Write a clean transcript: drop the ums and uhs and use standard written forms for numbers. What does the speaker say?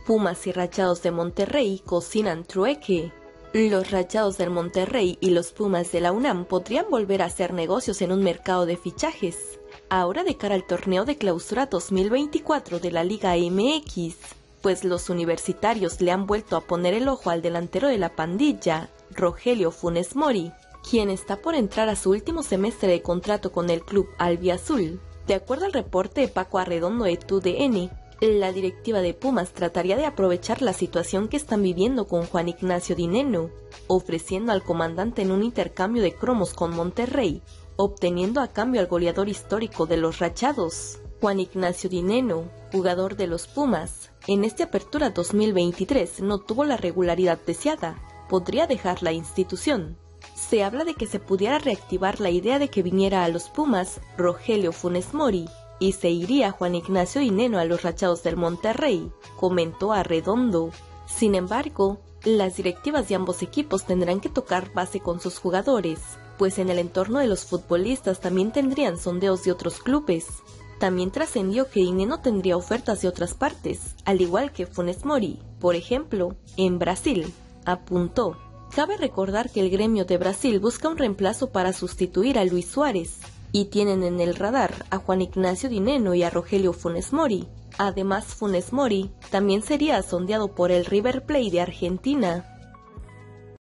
Pumas y Rayados de Monterrey cocinan trueque. Los Rayados del Monterrey y los Pumas de la UNAM podrían volver a hacer negocios en un mercado de fichajes, ahora de cara al torneo de clausura 2024 de la Liga MX, pues los universitarios le han vuelto a poner el ojo al delantero de la pandilla, Rogelio Funes Mori, quien está por entrar a su último semestre de contrato con el club albiazul. De acuerdo al reporte de Paco Arredondo de TUDN, la directiva de Pumas trataría de aprovechar la situación que están viviendo con Juan Ignacio Dineno, ofreciendo al comandante en un intercambio de cromos con Monterrey, obteniendo a cambio al goleador histórico de los Rayados. Juan Ignacio Dineno, jugador de los Pumas, en esta apertura 2023 no tuvo la regularidad deseada, podría dejar la institución. Se habla de que se pudiera reactivar la idea de que viniera a los Pumas Rogelio Funes Mori, y se iría Juan Ignacio Dineno a los Rayados del Monterrey, comentó Arredondo. Sin embargo, las directivas de ambos equipos tendrán que tocar base con sus jugadores, pues en el entorno de los futbolistas también tendrían sondeos de otros clubes. También trascendió que Dineno tendría ofertas de otras partes, al igual que Funes Mori, por ejemplo, en Brasil, apuntó. Cabe recordar que el gremio de Brasil busca un reemplazo para sustituir a Luis Suárez, y tienen en el radar a Juan Ignacio Dineno y a Rogelio Funes Mori. Además, Funes Mori también sería sondeado por el River Plate de Argentina.